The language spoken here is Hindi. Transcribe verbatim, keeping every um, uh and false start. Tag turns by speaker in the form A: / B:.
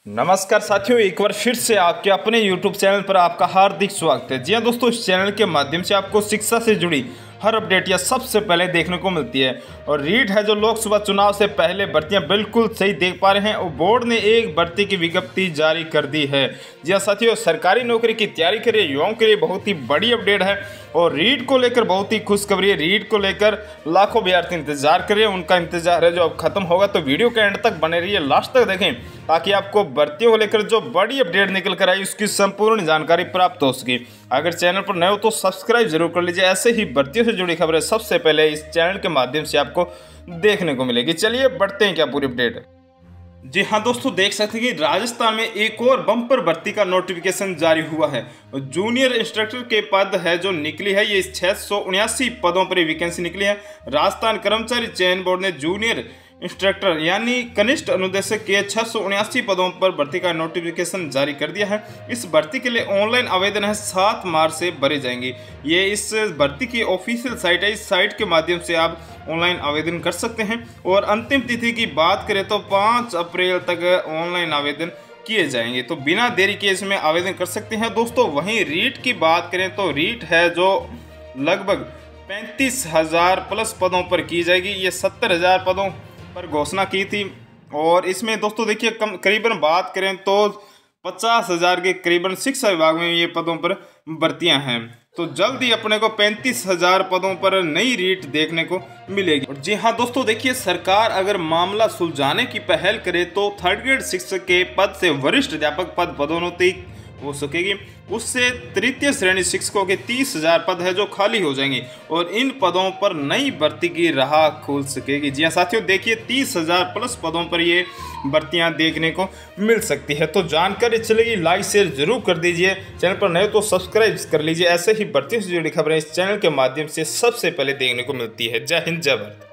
A: नमस्कार साथियों, एक बार फिर से आपके अपने यूट्यूब चैनल पर आपका हार्दिक स्वागत है। जी हाँ दोस्तों, इस चैनल के माध्यम से आपको शिक्षा से जुड़ी हर अपडेट या सबसे पहले देखने को मिलती है। और रीट है जो लोकसभा चुनाव से पहले भर्तियां बिल्कुल सही देख पा रहे हैं और बोर्ड ने एक भर्ती की विज्ञप्ति जारी कर दी है। जी हाँ साथियों, सरकारी नौकरी की तैयारी कर रहे युवाओं के लिए बहुत ही बड़ी अपडेट है और रीट को लेकर बहुत ही खुशखबरी है। रीट को लेकर लाखों विद्यार्थी इंतजार कर रहे हैं, उनका इंतजार है जो अब खत्म होगा। तो वीडियो के एंड तक बने रहिए, लास्ट तक देखें ताकि आपको भर्तियों को लेकर जो बड़ी अपडेट निकल कर आई उसकी संपूर्ण जानकारी प्राप्त हो सके। अगर चैनल पर नए हो तो सब्सक्राइब जरूर कर लीजिए। ऐसे ही भर्तियों से जुड़ी खबरें सबसे पहले इस चैनल के माध्यम से आपको देखने को मिलेगी। चलिए बढ़ते हैं क्या पूरी अपडेट। जी हाँ दोस्तों, देख सकते हैं कि राजस्थान में एक और बम्पर भर्ती का नोटिफिकेशन जारी हुआ है। जूनियर इंस्ट्रक्टर के पद है जो निकली है, ये छह सौ उन्यासी पदों पर वैकेंसी निकली है। राजस्थान कर्मचारी चयन बोर्ड ने जूनियर इंस्ट्रक्टर यानी कनिष्ठ अनुदेशक के छह सौ उन्यासी पदों पर भर्ती का नोटिफिकेशन जारी कर दिया है। इस भर्ती के लिए ऑनलाइन आवेदन है सात मार्च से भरे जाएंगे। ये इस भर्ती की ऑफिशियल साइट है, इस साइट के माध्यम से आप ऑनलाइन आवेदन कर सकते हैं। और अंतिम तिथि की बात करें तो पाँच अप्रैल तक ऑनलाइन आवेदन किए जाएंगे, तो बिना देरी के इसमें आवेदन कर सकते हैं दोस्तों। वहीं रीट की बात करें तो रीट है जो लगभग पैंतीस हजार प्लस पदों पर की जाएगी। ये सत्तर हजार पदों पर घोषणा की थी और इसमें दोस्तों देखिए कम करीबन बात करें तो पचास हजार के करीबन शिक्षा विभाग में ये पदों पर भर्तियां हैं। तो जल्द ही अपने को पैंतीस हजार पदों पर नई रीट देखने को मिलेगी। और जी हाँ दोस्तों, देखिए सरकार अगर मामला सुलझाने की पहल करे तो थर्ड ग्रेड शिक्षक के पद से वरिष्ठ अध्यापक पद पदोन्नति हो सकेगी। उससे तृतीय श्रेणी शिक्षकों के तीस हजार पद है जो खाली हो जाएंगे और इन पदों पर नई भर्ती की राह खुल सकेगी। जी हाँ साथियों, देखिए तीस हजार प्लस पदों पर ये भर्तियां देखने को मिल सकती है। तो जानकारी चलेगी, लाइक शेयर जरूर कर दीजिए। चैनल पर नए तो सब्सक्राइब कर लीजिए। ऐसे ही भर्तियों से जुड़ी खबरें इस चैनल के माध्यम से सबसे पहले देखने को मिलती है। जय हिंद, जय भारत।